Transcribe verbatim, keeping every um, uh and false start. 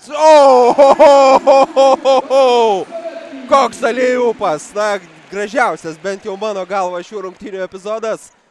O, ho, ho, ho, ho, ho, ho. Koks alėjupas. Na, gražiausias bent jau mano galva šių rungtynių epizodas.